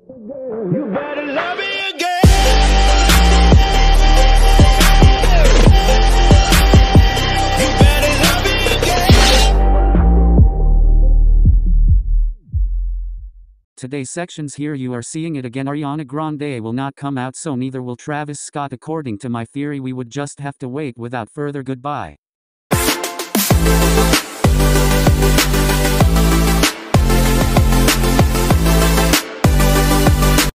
You better love me again. You better love me again. Today's sections here you are seeing it again. Ariana Grande will not come out, so neither will Travis Scott. According to my theory, we would just have to wait. Without further goodbye.